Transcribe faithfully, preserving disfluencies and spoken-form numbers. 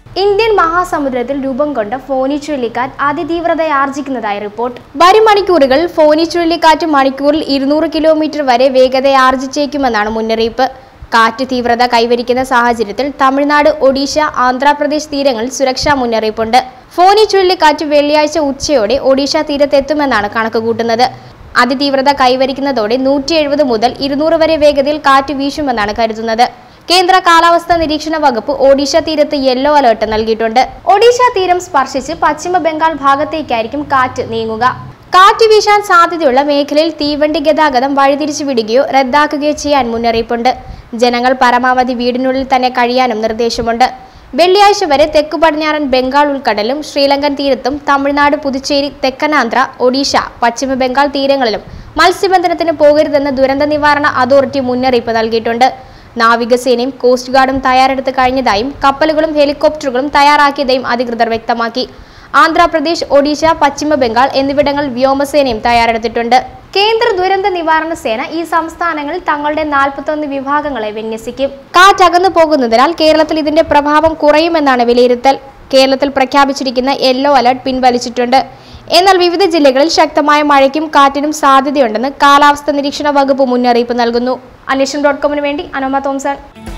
Indian മഹാസമുദ്രത്തിൽ രൂപം കൊണ്ട ഫോനി ചുഴലിക്കാറ്റ് അതിതീവ്രതയാർജിക്കുന്നതായി റിപ്പോർട്ട്. വരും മണിക്കൂറുകളിൽ ഫോനി ചുഴലിക്കാറ്റ് മണിക്കൂറിൽ ഇരുന്നൂറ് കിലോമീറ്റർ വരെ വേഗതയാർജിച്ചേക്കുമെന്നാണ് മുന്നറിയിപ്പ്. കാറ്റ് തീവ്രത കൈവരിക്കുന്ന സാഹചര്യത്തിൽ തമിഴ്നാട്, ഒഡീഷ, ആന്ധ്രാപ്രദേശ് തീരങ്ങളിൽ സുരക്ഷാ മുന്നറിയിപ്പുണ്ട്. ഫോനി ചുഴലിക്കാറ്റ് വെള്ളിയാഴ്ച ഉച്ചയോടെ ഒഡീഷ തീരത്തെത്തുമെന്നാണ് കണക്കുകൂട്ടുന്നത്. അതിതീവ്രത കൈവരിക്കുന്നതോടെ നൂറ്റി എഴുപത് മുതൽ ഇരുന്നൂറ് വരെ വേഗതയിൽ കാറ്റ് വീശുമെന്നാണ് കരുതുന്നത്. കേന്ദ്ര കാലാവസ്ഥാ നിരീക്ഷണ വകുപ്പ് ഒഡീഷ തീരത്ത് യെല്ലോ അലർട്ട് നൽകിയിട്ടുണ്ട്. ഒഡീഷ തീരം സ്പർശിച്ച് പശ്ചിമ ബംഗാൾ ഭാഗത്തേക്കായിരിക്കും കാറ്റ് നീങ്ങുക. കാറ്റ് വീശാൻ സാധ്യതയുള്ള മേഖലയിൽ തീവണ്ടി ഗതാഗതം വഴിതിരിച്ചു വിടുകയോ റദ്ദാക്കുകയോ ചെയ്യാൻ മുന്നറിയിപ്പുണ്ട്. ജനങ്ങൾ പരമാവധി വീടിനുള്ളിൽ തന്നെ കഴിയാനും നിർദ്ദേശമുണ്ട്. വെള്ളിയാഴ്ച വരെ തെക്കു പടിഞ്ഞാറൻ ബംഗാൾ ഉൾക്കടലും ശ്രീലങ്കൻ തീരത്തും തമിഴ്നാട്, പുതുച്ചേരി, തെക്കനാന്ധ്ര, ഒഡീഷ, പശ്ചിമ ബംഗാൾ തീരങ്ങളിലും മത്സ്യബന്ധനത്തിന് പോകരുതെന്ന് ദുരന്ത നിവാരണ അതോറിറ്റി മുന്നറിയിപ്പ് നൽകിയിട്ടുണ്ട്. നാവികസേനയും കോസ്റ്റ് ഗാർഡും തയ്യാറെടുത്ത് കഴിഞ്ഞതായും കപ്പലുകളും ഹെലികോപ്റ്ററുകളും തയ്യാറാക്കിയതായും അധികൃതർ വ്യക്തമാക്കി. ആന്ധ്രാപ്രദേശ്, ഒഡീഷ, പശ്ചിമ ബംഗാൾ എന്നിവിടങ്ങളിൽ വ്യോമസേനയും തയ്യാറെടുത്തിട്ടുണ്ട്. കേന്ദ്ര ദുരന്ത നിവാരണ സേന ഈ സംസ്ഥാനങ്ങളിൽ തങ്ങളുടെ നാൽപ്പത്തൊന്ന് വിഭാഗങ്ങളെ വിന്യസിക്കും. കാറ്റ് അകന്നു പോകുന്നതിനാൽ കേരളത്തിൽ ഇതിന്റെ പ്രഭാവം കുറയുമെന്നാണ് വിലയിരുത്തൽ. കേരളത്തിൽ പ്രഖ്യാപിച്ചിരിക്കുന്ന യെല്ലോ അലർട്ട് പിൻവലിച്ചിട്ടുണ്ട്. എന്നാൽ വിവിധ ജില്ലകളിൽ ശക്തമായ മഴയ്ക്കും കാറ്റിനും സാധ്യതയുണ്ടെന്ന് കാലാവസ്ഥാ നിരീക്ഷണ വകുപ്പ് മുന്നറിയിപ്പ് നൽകുന്നു. അന്വേഷണം ഡോട്ട് കോമിന് വേണ്ടി അനോമ തോംസൺ.